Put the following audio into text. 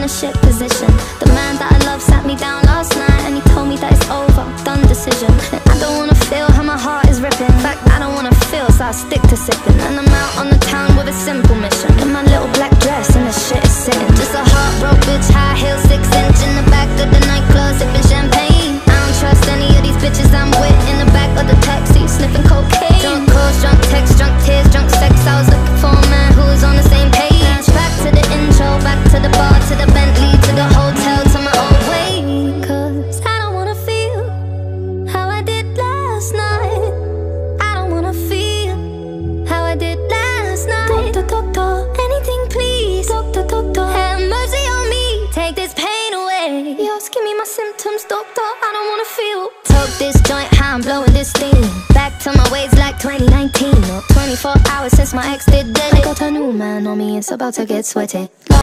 a shit position. The man that I love sat me down last night and he told me that it's over, done decision. And I don't wanna feel how my heart is ripping. In fact, I don't wanna feel, so I stick to sipping. And I'm out on the town with a simple mission. In my little black dress and the shit is sitting. Just a heartbroken bitch, high heel, 6-inch in the back of the nightclub, sipping champagne. I don't trust any of these bitches I'm with. In the back of the taxi, sniffing cocaine. Drunk calls, drunk texts, drunk tears, drunk sex. I was looking for a man who was on the same page. Back to the intro, back to the bar, to the Bentley, to the hotel, to my own way. Cause I don't wanna feel how I did last night. I don't wanna feel how I did last night. Doctor, anything please. Doctor, have mercy on me, take this pain away. Just give me my symptoms, doctor, I don't wanna feel. Toke this joint, how I'm blowing this steam. Back to my ways like 2019. Or 24 hours since my ex did dead. I got a new man on me, it's about to get sweaty.